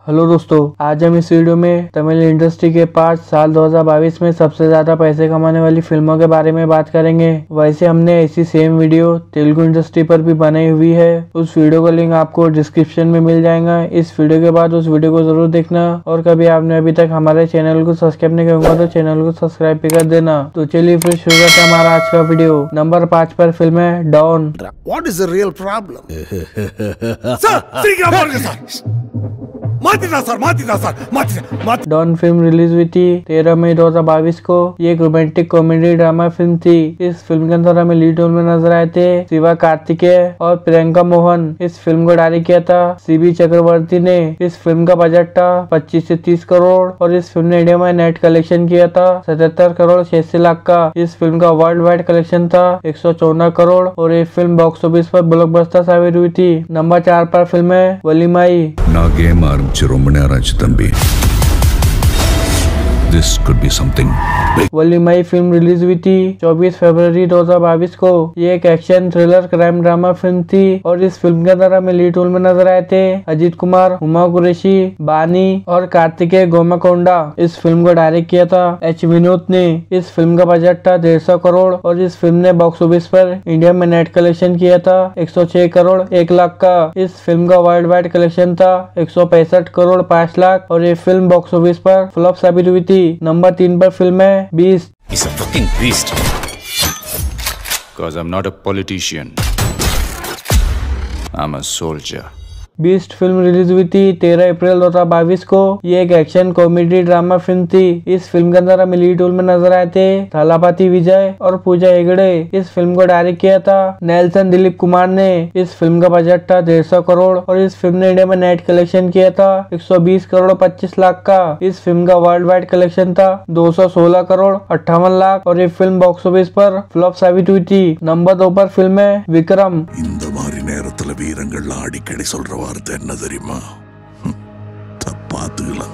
Hello दोस्तों, आज हम इस वीडियो में तमिल इंडस्ट्री के 5 साल 2022 में सबसे ज्यादा पैसे कमाने वाली फिल्मों के बारे में बात करेंगे। वैसे हमने ऐसी सेम वीडियो तेलुगु इंडस्ट्री पर भी बनाई हुई है। उस वीडियो का लिंक आपको डिस्क्रिप्शन में मिल जाएगा। इस वीडियो के बाद उस वीडियो को जरूर देखना और कभी आपने अभी तक हमारे चैनल को सब्सक्राइब नहीं किया तो चैनल को सब्सक्राइब भी कर देना। तो चलिए फिर शुरू करते हैं हमारा आज का वीडियो। नंबर 5 पर फिल्म है Don. What is the real problem? Don film release हुई थी 13 मई 2022 को। ये एक रोमांटिक कॉमेडी ड्रामा फिल्म थी। इस फिल्म के अंदर हमें लीड रोल में नजर आए थे शिवा कार्तिकेय और प्रियंका मोहन। इस फिल्म को डायरेक्ट किया था सीबी चक्रवर्ती ने। इस फिल्म का बजट था 25 से 30 करोड़ और इस फिल्म ने इंडिया में नेट कलेक्शन किया था 77 करोड़ 86 लाख का। इस फिल्म का वर्ल्ड वाइड कलेक्शन था 114 करोड़ और ये फिल्म बॉक्स ऑफिस पर ब्लॉकबस्टर साबित हुई थी। नंबर 4 पर फिल्म है वलीमाई। ரொம்ப நேரம் ஆச்சு தம்பி. This could be something big. Valimai film release हुई थी 24 फरवरी 2022 को। ये एक action thriller crime drama film थी और इस फिल्म के अंदर हमें लीड रोल में नजर आए थे अजीत कुमार, हुमा कुरैशी, बानी और कार्तिकेय गोमाकोंडा। इस फिल्म को डायरेक्ट किया था एच विनोद ने। इस फिल्म का बजट था 150 करोड़ और इस फिल्म ने बॉक्स ऑफिस पर इंडिया में नेट कलेक्शन किया था 106 करोड़ 1 लाख का। इस फिल्म का वर्ल्ड वाइड कलेक्शन था 165 करोड़ 5 लाख और ये फिल्म बॉक्स ऑफिस पर फ्लॉप साबित हुई थी। नंबर 3 पर फिल्म है Beast. He's a fucking beast. Because I'm not a politician. I'm a soldier. Beast film release हुई थी 13 अप्रैल 2022 को। ये एक एक्शन कॉमेडी ड्रामा फिल्म थी। इस फिल्म के अंदर हमें लीड रोल में नजर आए थे थालापति विजय और पूजा हेगड़े। इस फिल्म को डायरेक्ट किया था नेल्सन दिलीप कुमार ने। इस फिल्म का बजट था 150 करोड़ और इस फिल्म ने इंडिया में नेट कलेक्शन किया था 120 करोड़ 25 लाख का। इस फिल्म का वर्ल्ड वाइड कलेक्शन था 216 करोड़ 58 लाख और ये फिल्म बॉक्स ऑफिस पर फ्लॉप साबित हुई थी। नंबर 2 पर फिल्म है विक्रम। நேரத்துல வீரங்கள்லாம் அடிக்கடி சொல்ற வார்த்தை என்ன தெரியுமா? தப்பாத்துக்கலாம்.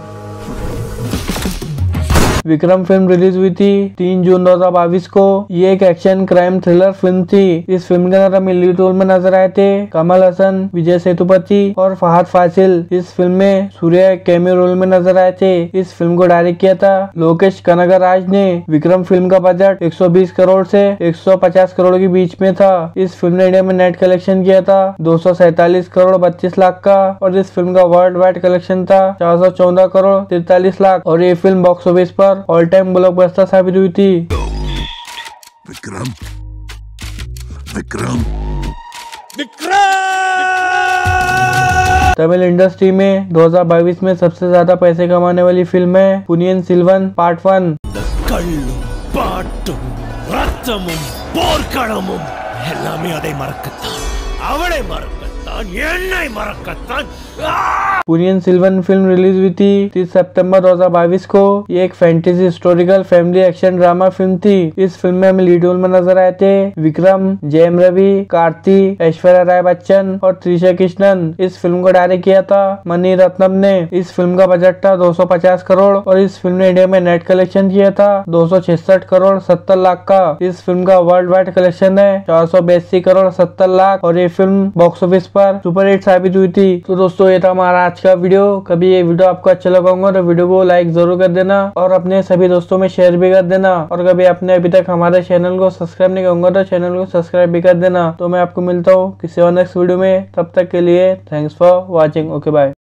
विक्रम फिल्म रिलीज हुई थी 3 जून 2022 को। ये एक एक्शन क्राइम थ्रिलर फिल्म थी। इस फिल्म के अंदर हमें लीड रोल में नजर आए थे कमल हसन, विजय सेतुपति और फहद फासिल। इस फिल्म में सूर्या एक कैमियो रोल में नजर आए थे। इस फिल्म को डायरेक्ट किया था लोकेश कनगराज ने। विक्रम फिल्म का बजट 120 करोड़ से 150 करोड़ के बीच में था। इस फिल्म ने इंडिया में नेट कलेक्शन किया था 247 करोड़ 32 लाख का और इस फिल्म का वर्ल्ड वाइड कलेक्शन था 414 करोड़ 43 लाख और ये फिल्म बॉक्स ऑफिस पर ऑल टाइम ब्लॉकबस्टर साबित हुई थी। विक्रम विक्रम तमिल इंडस्ट्री में 2022 में सबसे ज्यादा पैसे कमाने वाली फिल्म है पुनियन सिल्वन पार्ट 1। கள்ளும் பாட்டும் ரத்தமும் போர்க்களமும் எல்லாமே அதை மறக்கத்தான், அவளை மறக்கத்தான், என்னை மறக்கத்தான்। पुनियन सिल्वन फिल्म रिलीज हुई थी 30 सितंबर 2022 को। ये एक fantasy historical family action drama film थी। इस फिल्म में हमें लीड रोल में नजर आए थे विक्रम, जयम रवि, कार्ति, ऐश्वर्या राय बच्चन और त्रिशा कृष्णन। इस फिल्म को डायरेक्ट किया था मनी रत्नम ने। इस फिल्म का बजट था 250 करोड़ और इस फिल्म ने इंडिया में नेट कलेक्शन किया था 266 करोड़ 70 लाख का। इस फिल्म का वर्ल्ड वाइड कलेक्शन है 482 करोड़ 70 लाख और ये फिल्म बॉक्स ऑफिस पर सुपरहिट साबित हुई थी। तो दोस्तों ये था हमारा आज का वीडियो। कभी ये वीडियो आपको अच्छा लगा होगा तो वीडियो को लाइक जरूर कर देना और अपने सभी दोस्तों में शेयर भी कर देना और कभी आपने अभी तक हमारे चैनल को सब्सक्राइब नहीं किया होगा तो चैनल को सब्सक्राइब भी कर देना। तो मैं आपको मिलता हूँ किसी और नेक्स्ट वीडियो में। तब तक के लिए thanks for watching. Okay bye.